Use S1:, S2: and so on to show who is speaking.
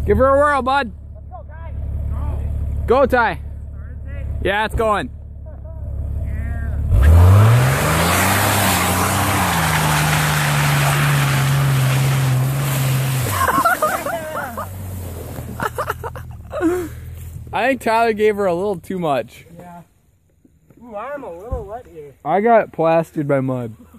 S1: Give her a whirl, bud.
S2: Let's go, guys.
S1: Go, Ty. Yeah, it's going. I think Tyler gave her a little too much.
S2: Yeah. Ooh, I'm a little wet here.
S1: I got plastered by mud.